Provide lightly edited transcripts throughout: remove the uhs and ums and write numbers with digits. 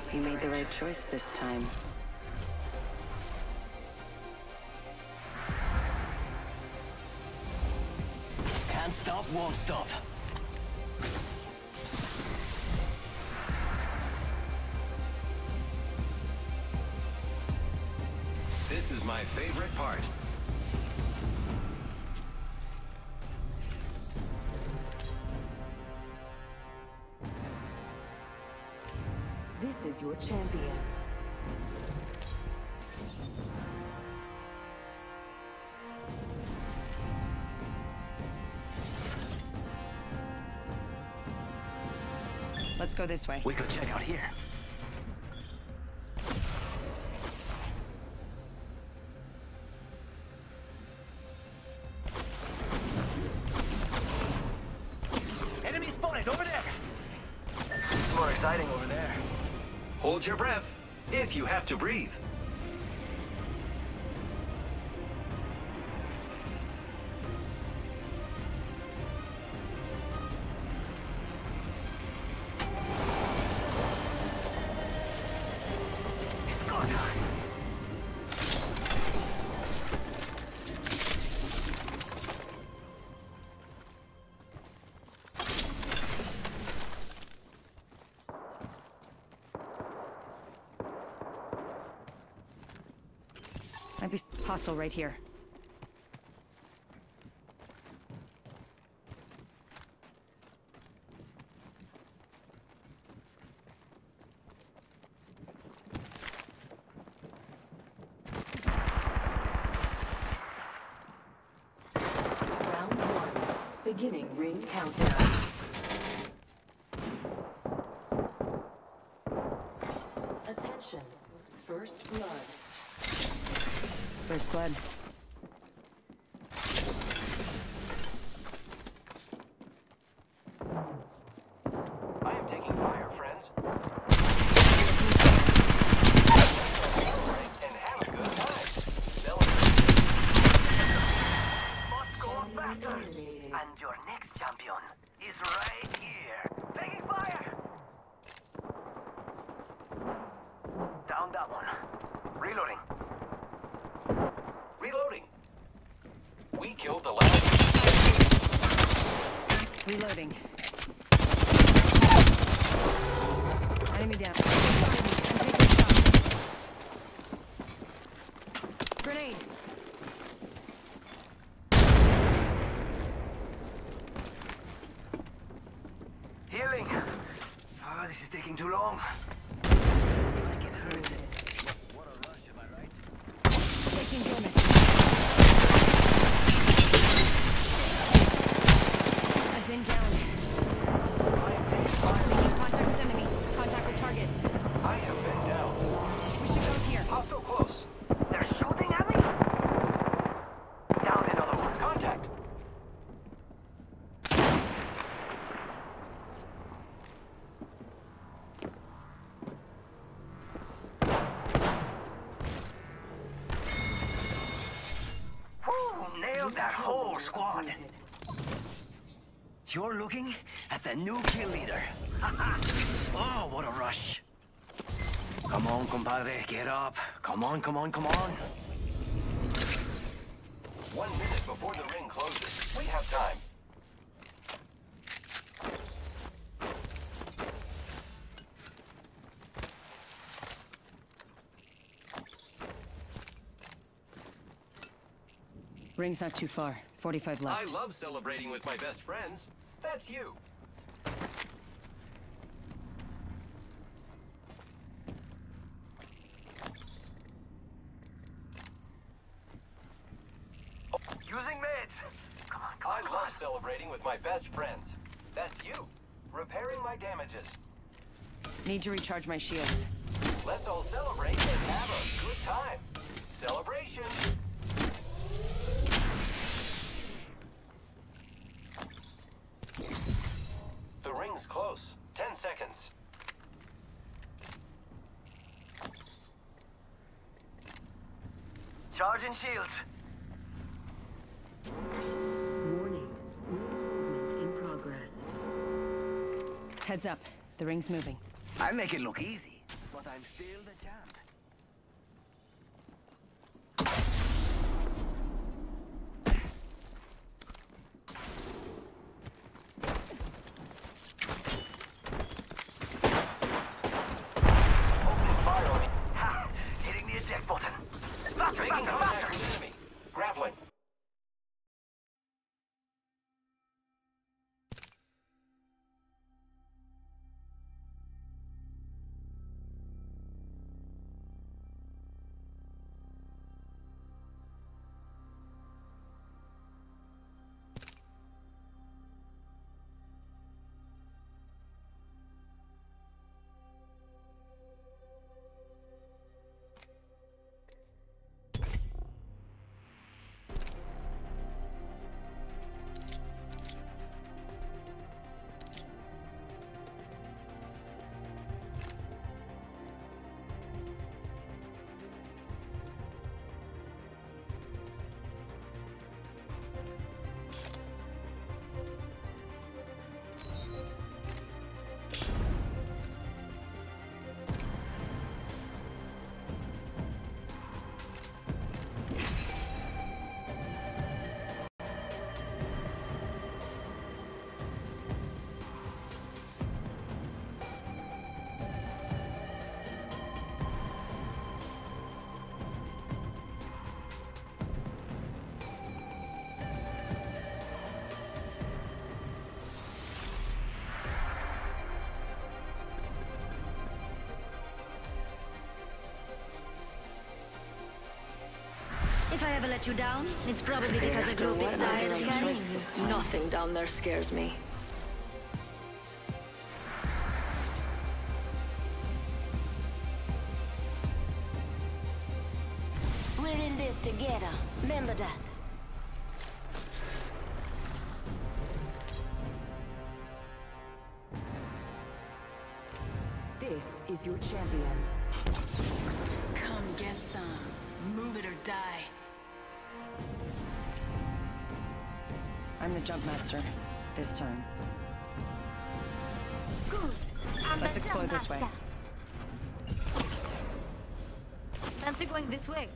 He made the right choice this time. Can't stop, won't stop. This is my favorite part. This is your champion. Let's go this way. We could check out here. Enemy spotted over there. It's more exciting over there. Hold your breath, if you have to breathe. It's go time. Might be hostile right here. Round 1. Beginning ring countdown. Attention. First blood. First blood. I am taking fire, friends. And have a good time. Celebrate. Must go faster. And your next champion is right here. Taking fire. Down that one. Reloading. Reloading. We killed the last. Reloading. Enemy down. Grenade. Healing. Oh, this is taking too long. I get hurt. What a rush, am I right? Taking damage. I've been down. Making contact with enemy. Contact with target. I have been down. We should go here. Hostile close. They're shooting at me? Down another one. Contact. Woo! Nailed that whole squad. You're looking at the new kill leader. Oh, what a rush. Come on, compadre, get up. Come on, come on, come on. 1 minute before the ring closes. We have time. Ring's not too far. 45 I left. love celebrating with my best friends. That's you. Using meds. Come on, come on, I come love on. celebrating with my best friends. That's you. Repairing my damages. Need to recharge my shields. Let's all celebrate and have a good time. Celebration. The ring's close. 10 seconds. Charging shields. Warning. Movement in progress. Heads up. The ring's moving. I make it look easy, but I'm still the champ. Opening fire on it. Ha! Hitting the eject button. Faster, Making faster, contact faster! with enemy. Grappling. If I ever let you down, it's probably because I grew up tired of scanning. Nothing down there scares me. We're in this together. Remember that. This is your champion. Come get some. Move it or die. I'm the jump master. This time. Good. Let's explore this way. Fancy going this way.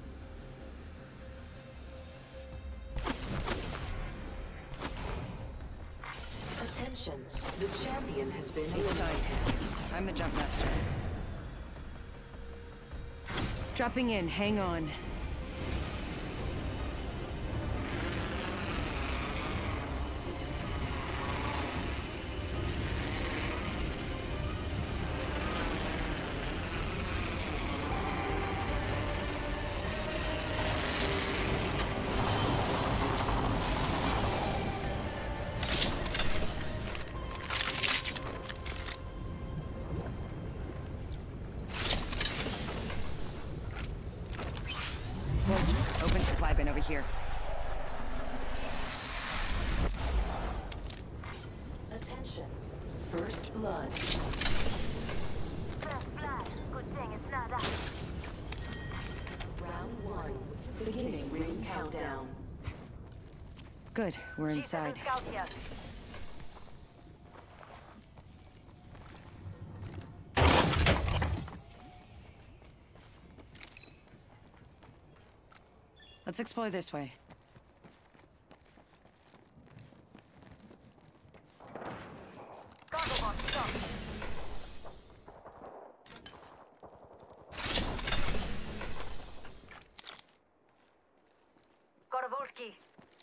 Attention, the champion has been It's time. I'm the jump master. Dropping in, hang on. Open supply bin over here. Attention, first blood. First blood. Good thing it's not us. Round one, beginning ring countdown. Good, we're inside. Scout here. Let's explore this way. Cargo box, stop. Got a vault key.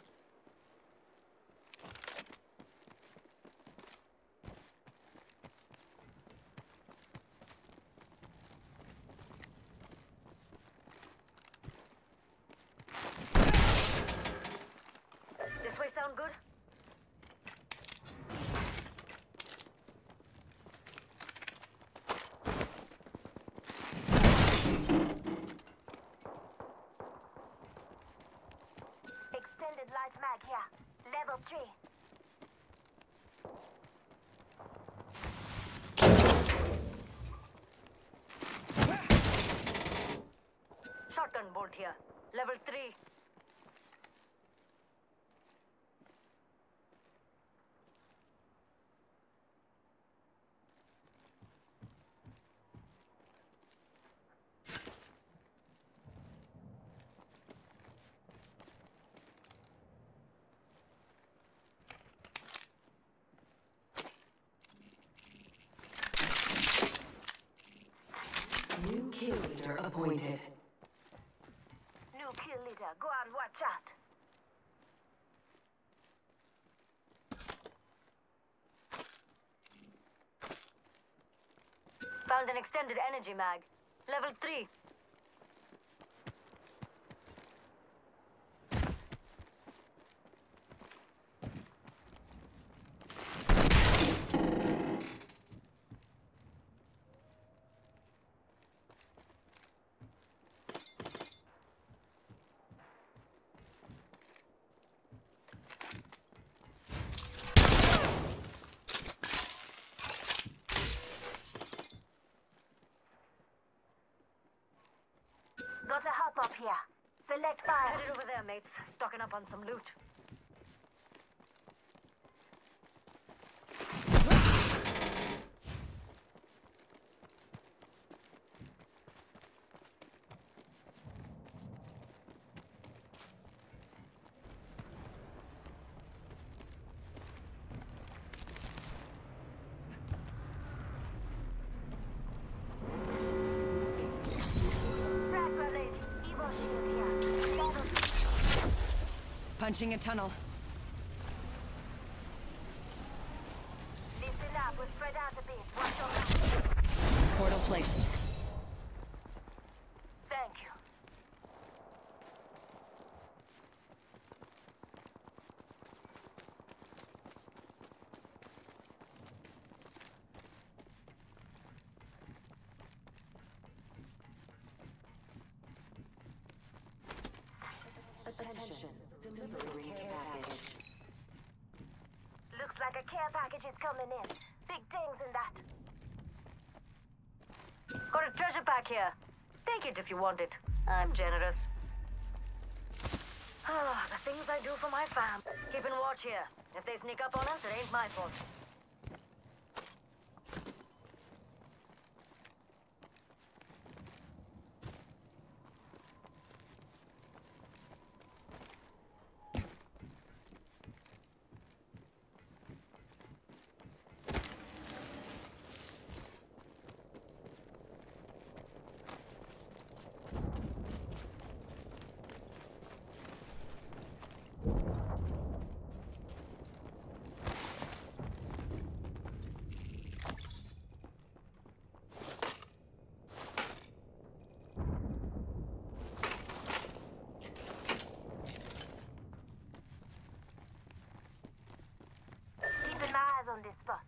This way sound good? Extended light mag here. Level 3. Shotgun bolt here. Level 3. kill leader appointed. New kill leader. Go on, watch out. Found an extended energy mag. Level 3. Got a hop up here. Select fire. Headed over there, mates. Stocking up on some loot. Frag grenade. Evo shield here. Level. Punching a tunnel. Listen up. We'll spread out a bit. Watch your back. Portal placed. Thank you. Attention. Delivering care package. Looks like a care package is coming in. Big things in that. Got a treasure pack here. Take it if you want it. I'm generous. Ah, the things I do for my fam. Keeping watch here. If they sneak up on us, it ain't my fault. Keeping my eyes on this spot.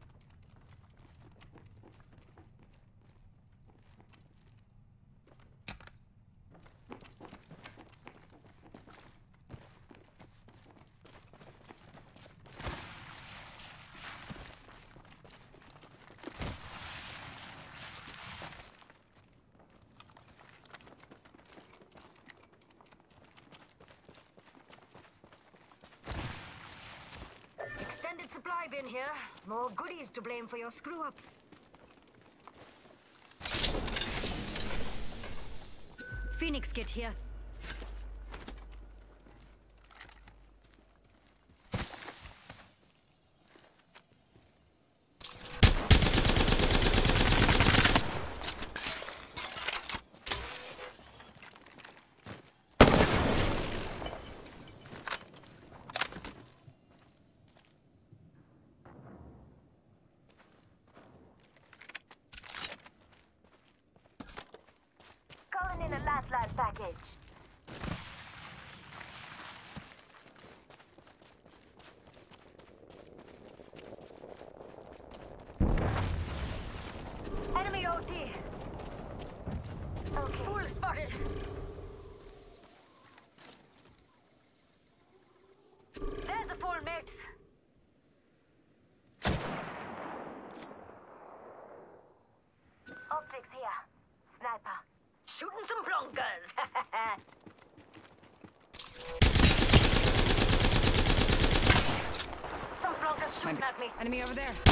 Extended supply bin here. More goodies to blame for your screw-ups. Phoenix kit here. Calling in a lifeline package. Enemy OT. Okay. Fool spotted. There's a fool, mates. Optics here. Sniper. Shooting some blonkers. Some blonkers shooting at me. Enemy over there.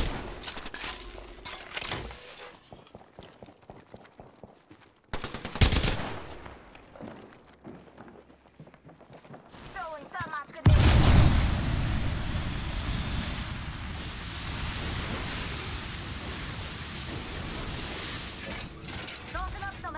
Throwing thermite grenade. Tossing up some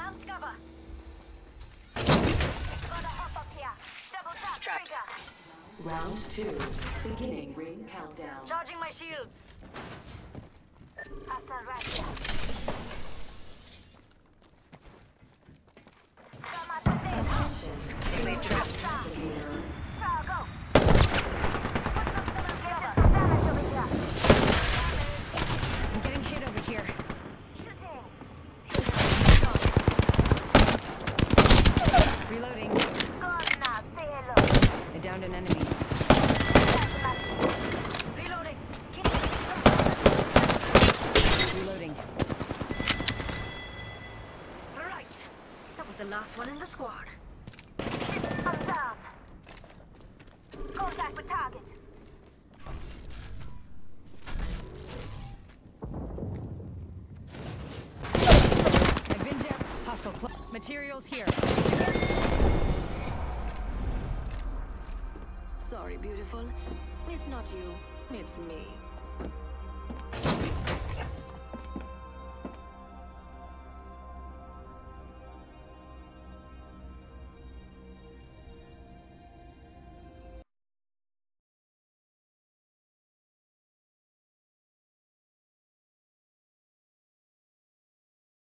Round 2. Beginning ring countdown. Charging my shields. Hostile right here. Come on, Attention. They laid traps. Leader. go. Getting some damage over here. I'm getting hit over here. Shooting. Reloading. Gone now. Say hello. I downed an enemy. Reloading. Reloading. Right. That was the last one in the squad. I'm down. Contact with target. I've been down. Hostile materials here. Sorry, beautiful. It's not you. It's me.